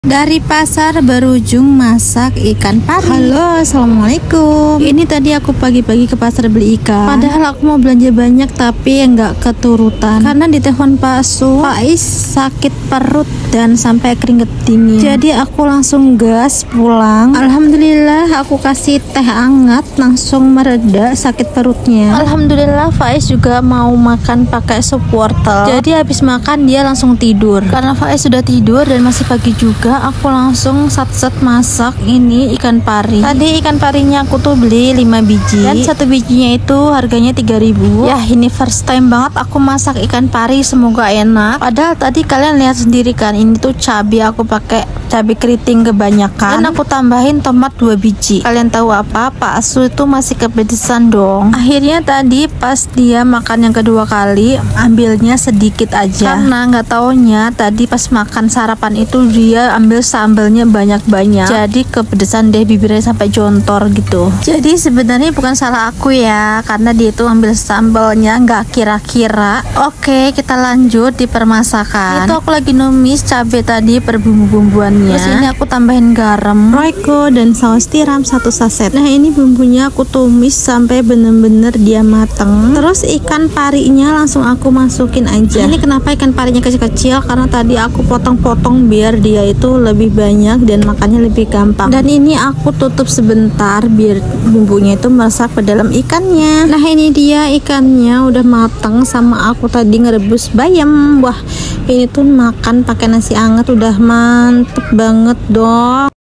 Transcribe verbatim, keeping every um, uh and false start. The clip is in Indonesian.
Dari pasar berujung masak ikan pari. Halo, assalamualaikum. Ini tadi aku pagi-pagi ke pasar beli ikan. Padahal aku mau belanja banyak tapi nggak keturutan karena ditelepon Pak Su, Pak Is sakit perut dan sampai keringet dingin. Jadi aku langsung gas pulang. Alhamdulillah aku kasih teh hangat langsung mereda sakit perutnya. Alhamdulillah Faiz juga mau makan pakai sup wortel. Jadi habis makan dia langsung tidur. Karena Faiz sudah tidur dan masih pagi juga, aku langsung sat-sat masak ini ikan pari. Tadi ikan parinya aku tuh beli lima biji dan satu bijinya itu harganya tiga ribu. Ya ini first time banget aku masak ikan pari, semoga enak. Padahal tadi kalian lihat sendiri kan, ini tuh cabai aku pakai cabai keriting kebanyakan dan aku tambahin tomat dua biji. Kalian tahu apa? Pak Asu itu masih kepedesan dong. Akhirnya tadi pas dia makan yang kedua kali ambilnya sedikit aja karena nggak taunya tadi pas makan sarapan itu dia ambil sambalnya banyak-banyak, jadi kepedesan deh bibirnya sampai jontor gitu. Jadi sebenarnya bukan salah aku ya, karena dia itu ambil sambalnya nggak kira-kira. Oke, kita lanjut di permasakan. Itu aku lagi numis cabai tadi per bumbu-bumbuannya. Terus ini aku tambahin garam, royco dan saus tiram satu saset. Nah ini bumbunya aku tumis sampai bener-bener dia mateng. Terus ikan parinya langsung aku masukin aja. Ini kenapa ikan parinya kecil-kecil? Karena tadi aku potong-potong biar dia itu lebih banyak dan makannya lebih gampang. Dan ini aku tutup sebentar biar bumbunya itu meresap ke dalam ikannya. Nah ini dia ikannya udah mateng sama aku tadi ngerebus bayam. Wah ini tuh makan pakai nasi anget udah mantep banget dong.